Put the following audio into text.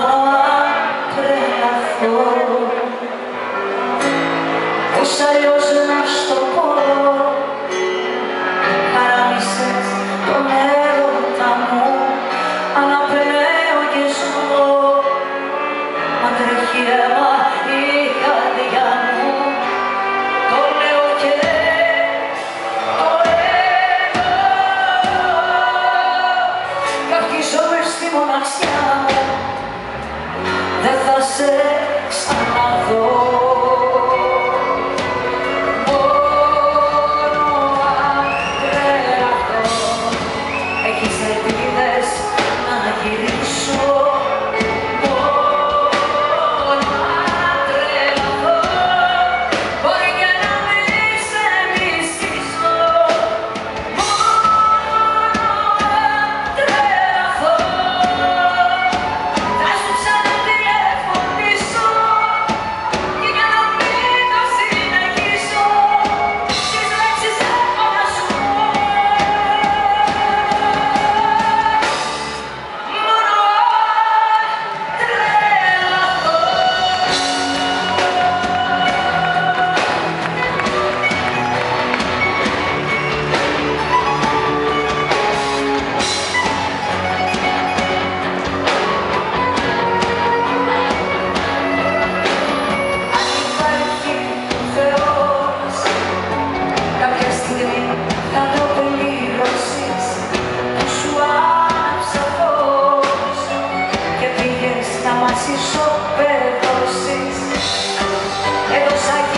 μόνο αν τρελαθώ. Πώς αλλιώς να στο πω, χαράμισες τον έρωτα μου, αναπνέω και ζω, μα τρέχει αίμα η καρδιά μου, το λέω και το λέω. Καυχίζομαι στη μοναξιά μου, δεν θα σε ξαναδώ. Να μας ισοπεδώσεις, έδωσα